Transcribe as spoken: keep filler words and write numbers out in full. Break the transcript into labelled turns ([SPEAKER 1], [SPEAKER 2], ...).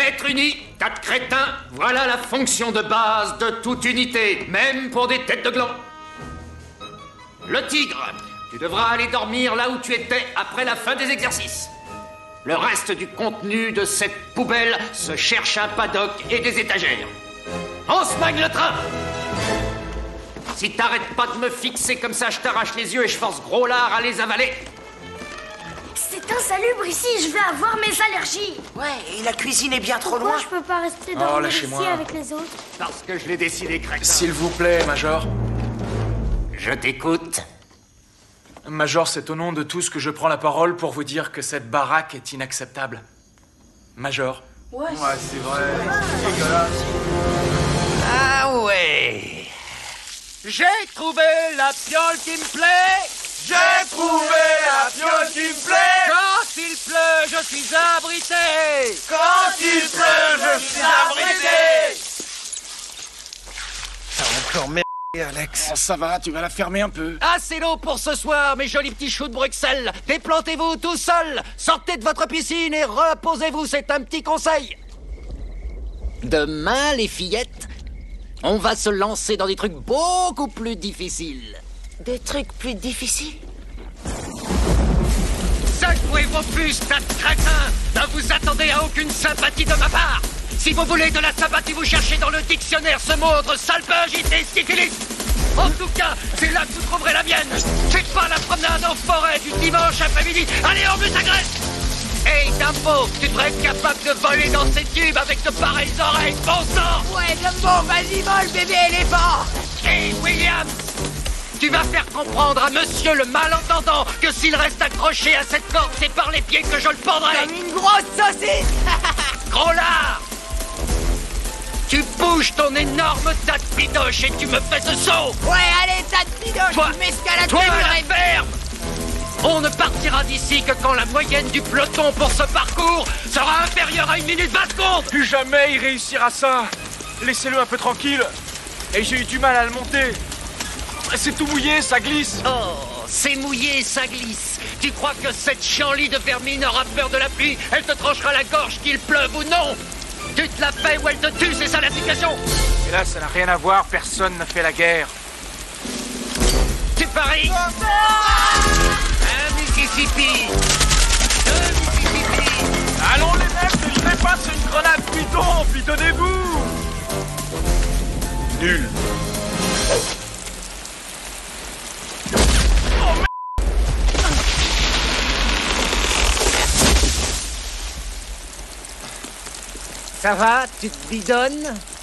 [SPEAKER 1] être unis, tas de crétins. Voilà la fonction de base de toute unité, même pour des têtes de gland. Le tigre, tu devras aller dormir là où tu étais après la fin des exercices. Le reste du contenu de cette poubelle se cherche un paddock et des étagères. On se magne le train! Si t'arrêtes pas de me fixer comme ça, je t'arrache les yeux et je force gros lard à les avaler.
[SPEAKER 2] C'est insalubre ici, je vais avoir mes allergies.
[SPEAKER 3] Ouais, et la cuisine est bien trop
[SPEAKER 2] Pourquoi
[SPEAKER 3] loin.
[SPEAKER 2] je peux pas rester
[SPEAKER 4] Oh,
[SPEAKER 2] dormir ici
[SPEAKER 4] lâchez-moi.
[SPEAKER 2] avec les autres?
[SPEAKER 1] Parce que je l'ai décidé, crétin.
[SPEAKER 4] S'il vous plaît, Major.
[SPEAKER 1] Je t'écoute.
[SPEAKER 4] Major, c'est au nom de tous que je prends la parole pour vous dire que cette baraque est inacceptable. Major.
[SPEAKER 3] Ouais,
[SPEAKER 4] Ouais, c'est vrai. C'est dégueulasse.
[SPEAKER 1] Ah ouais. J'ai trouvé la piole qui me plaît.
[SPEAKER 4] J'ai trouvé la piole qui me plaît.
[SPEAKER 1] Quand il pleut, je suis abrité.
[SPEAKER 4] Quand il pleut, je suis abrité.
[SPEAKER 5] T'as encore merdé, Alex.
[SPEAKER 4] Oh, ça va, tu vas la fermer un peu.
[SPEAKER 1] Assez d'eau pour ce soir, mes jolis petits choux de Bruxelles. Déplantez-vous tout seuls. Sortez de votre piscine et reposez-vous, c'est un petit conseil. Demain, les fillettes, on va se lancer dans des trucs beaucoup plus difficiles.
[SPEAKER 3] des trucs plus difficiles.
[SPEAKER 1] Secouez vos puces, tas de crétins. Ne vous attendez à aucune sympathie de ma part. Si vous voulez de la sympathie, vous cherchez dans le dictionnaire ce mot entre salpingite et syphilis. En tout cas, c'est là que vous trouverez la mienne. C'est pas la promenade en forêt du dimanche après-midi. Allez, en plus, agresse. Hey, Dumbo, tu devrais être capable de voler dans ces tubes avec de pareilles oreilles. Bon sang.
[SPEAKER 3] Ouais, Dumbo, vas-y, vole, bébé éléphant.
[SPEAKER 1] Hey, Williams, tu vas faire comprendre à monsieur le malentendant que s'il reste accroché à cette corde, c'est par les pieds que je le pendrai.
[SPEAKER 3] Comme une grosse saucisse.
[SPEAKER 1] Gros lard! Tu bouges ton énorme tas de pidoche et tu me fais ce saut!
[SPEAKER 3] Ouais, allez, tas de pidoche,
[SPEAKER 1] Toi,
[SPEAKER 3] tu m'escalades
[SPEAKER 1] toi,
[SPEAKER 3] les murs
[SPEAKER 1] la
[SPEAKER 3] et-
[SPEAKER 1] ferme! On ne partira d'ici que quand la moyenne du peloton pour ce parcours sera inférieure à une minute vingt secondes!
[SPEAKER 4] Plus jamais il réussira ça. Laissez-le un peu tranquille. Et j'ai eu du mal à le monter. C'est tout mouillé, ça glisse.
[SPEAKER 1] Oh, c'est mouillé, ça glisse. Tu crois que cette chienlit de vermine aura peur de la pluie? Elle te tranchera la gorge qu'il pleuve ou non! Tu te la fais ou elle te tue, c'est ça la situation!
[SPEAKER 4] Et là, ça n'a rien à voir. Personne n'a fait la guerre.
[SPEAKER 1] Tu paries? Un Mississippi! Deux Mississippi!
[SPEAKER 4] Allons les mecs, je dépasse une grenade bidon. Puis donnez-vous. Nul.
[SPEAKER 1] Ça va? Tu te bidonnes?